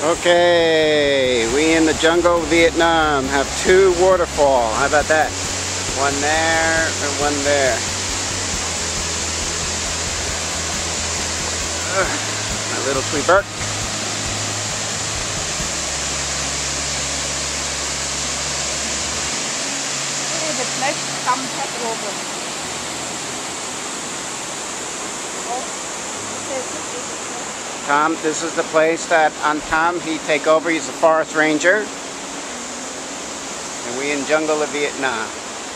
Okay, we in the jungle, Vietnam, have 2 waterfalls. How about that? One there and one there. My little Thuy. Tom, this is the place that on Tom he take over. He's a forest ranger, and we in jungle of Vietnam.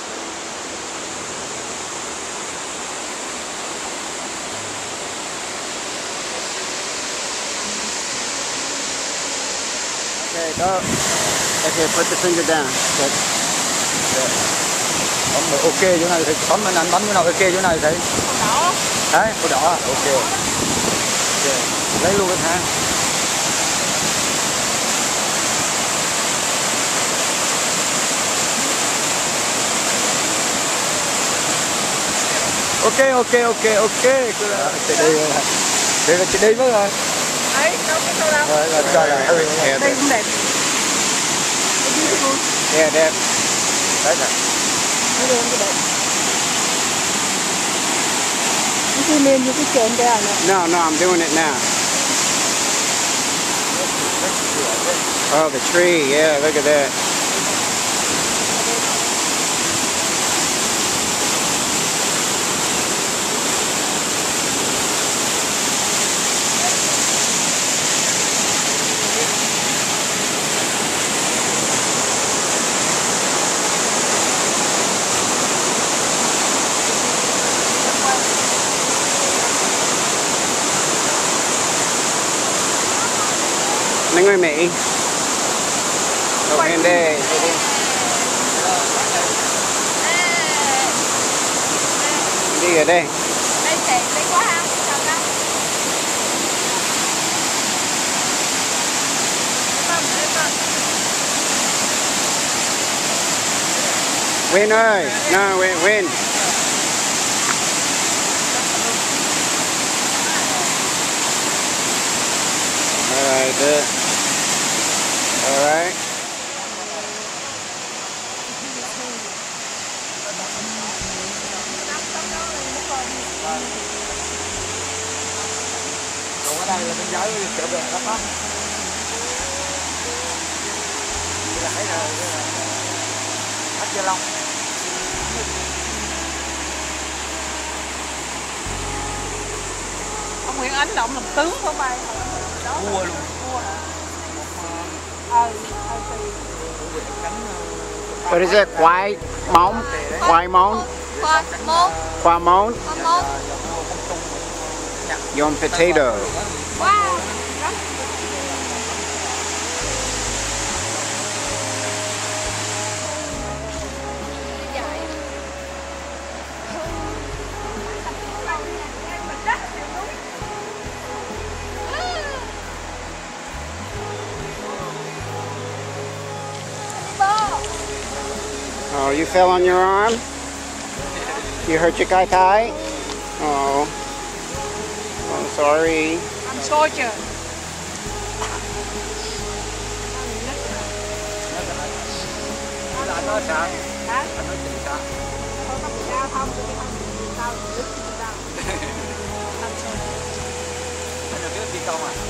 Okay, go. Okay, put the finger down. Good. Good. Ok chỗ này thì bấm anh bấm chỗ nào ok chỗ này thấy. Đỏ. Đấy, màu đỏ. Ok. Lấy luôn anh ha. Ok. Đây là chị đi mới rồi. Đấy, đâu có sao đâu. Rồi cho là đây cũng đẹp. Yeah, đẹp. Đấy nè. Đây cũng đẹp. You mean you could turn down? No, I'm doing it now. Oh, the tree. Yeah, look at that. Mấy người Mỹ. Đầu tiên đây. Đi ở đây. Đây chạy, đây quá ha. Huyen ơi, no, Huyen. Alright, good. Alright. Còn ở đây là bên dưới chỗ đường lắm đó. Đây là thấy rồi, Hắc Gia Long. Ông Nguyễn Ánh động làm tướng không bay. Cua luôn. Cua hả? What is it? Khoai món? Khoai món? Khoai món? Yum potato. Wow. Oh, you fell on your arm? You hurt your kai thai? Oh. I'm sorry. I'm soldier. Anh nói sao? Hả? Anh nói chuyện sao? Không có bị đau không? Tôi không bị đau, đứt bị đau. Anh được biết đi công à?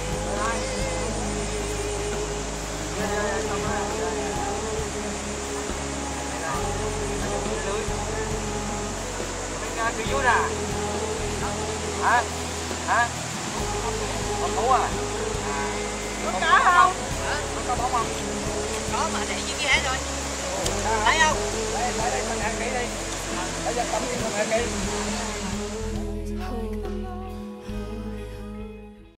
Cái dưới nè. Hả? Hả? Con thú à? Có cá không? Có bóng không? Có mà để dưới kia rồi. Thấy không? Đây, mình hãy kỹ đi. Bây giờ cầm đi mình hãy kỹ.